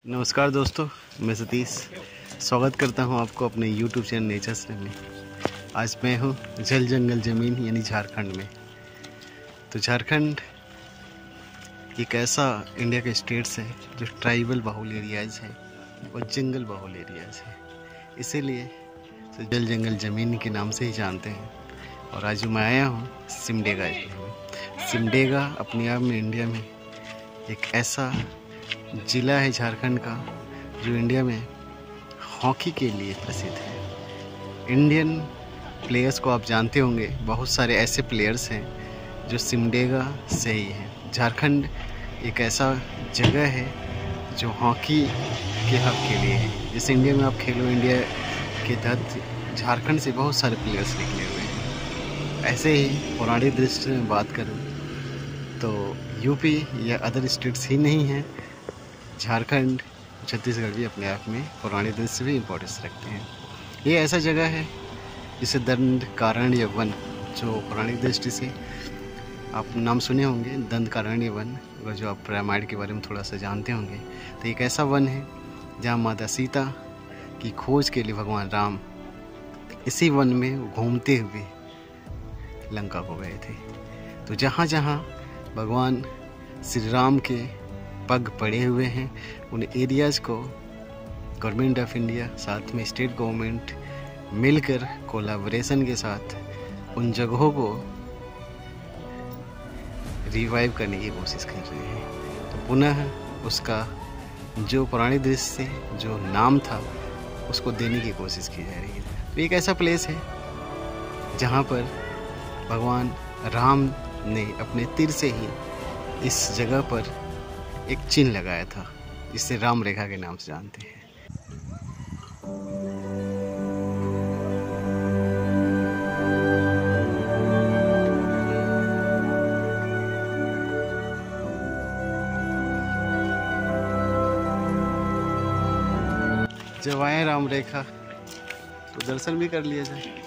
नमस्कार दोस्तों, मैं सतीश स्वागत करता हूं आपको अपने YouTube चैनल नेचर्स में। आज मैं हूं जल जंगल ज़मीन यानी झारखंड में। तो झारखंड एक ऐसा इंडिया का स्टेट्स है जो ट्राइबल बाहुल एरियाज़ है और जंगल बाहुल एरियाज़ है, इसीलिए तो जल जंगल ज़मीन के नाम से ही जानते हैं। और आज मैं आया हूँ सिमडेगा में। सिमडेगा अपने आप में इंडिया में एक ऐसा ज़िला है झारखंड का जो इंडिया में हॉकी के लिए प्रसिद्ध है। इंडियन प्लेयर्स को आप जानते होंगे, बहुत सारे ऐसे प्लेयर्स हैं जो सिमडेगा से ही हैं। झारखंड एक ऐसा जगह है जो हॉकी के हब के लिए है। जैसे इंडिया में आप खेलो इंडिया के तहत झारखंड से बहुत सारे प्लेयर्स निकले हुए हैं। ऐसे ही पौराणिक दृष्टि में बात करूँ तो यूपी या अदर स्टेट्स ही नहीं हैं, झारखंड छत्तीसगढ़ भी अपने आप में पौराणिक दृष्टि से भी इम्पोर्टेंस रखते हैं। ये ऐसा जगह है जिसे दंडकारण्य वन, जो पौराणिक दृष्टि से आप नाम सुने होंगे दंडकारण्य वन, और जो आप रामायण के बारे में थोड़ा सा जानते होंगे, तो एक ऐसा वन है जहाँ माता सीता की खोज के लिए भगवान राम इसी वन में घूमते हुए लंका को गए थे। तो जहाँ जहाँ भगवान श्री राम के पग पड़े हुए हैं, उन एरियाज़ को गवर्नमेंट ऑफ इंडिया साथ में स्टेट गवर्नमेंट मिलकर कोलैबोरेशन के साथ उन जगहों को रिवाइव करने की कोशिश कर रहे हैं। तो पुनः उसका जो पुरानी दृश्य से जो नाम था उसको देने की कोशिश की जा रही है। तो एक ऐसा प्लेस है जहाँ पर भगवान राम ने अपने तीर से ही इस जगह पर एक चिन्ह लगाया था, जिसे राम रेखा के नाम से जानते हैं। जब आए राम रेखा तो दर्शन भी कर लिया जाए।